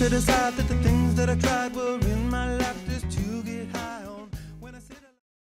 to decide that the things that I tried were